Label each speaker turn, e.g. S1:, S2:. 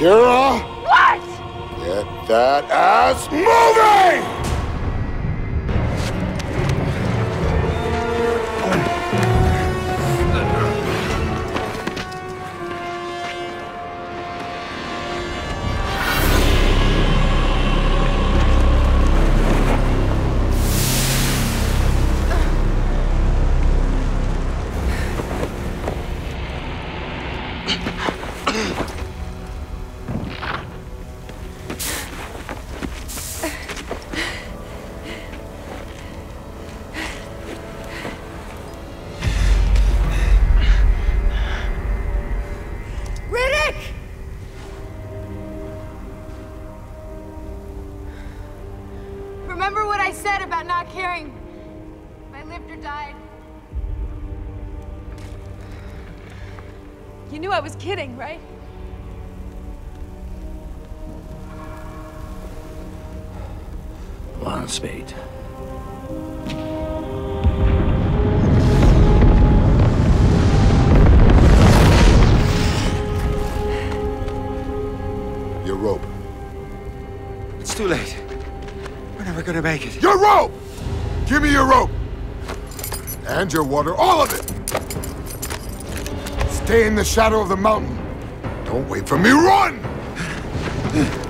S1: Kyra!
S2: What?
S1: Get that ass moving!
S2: Remember what I said about not caring if I lived or died? You knew I was kidding, right?
S3: One spade.
S1: Your rope.
S4: It's too late. We're never gonna make it.
S1: Your rope! Give me your rope! And your water, all of it! Stay in the shadow of the mountain. Don't wait for me, run!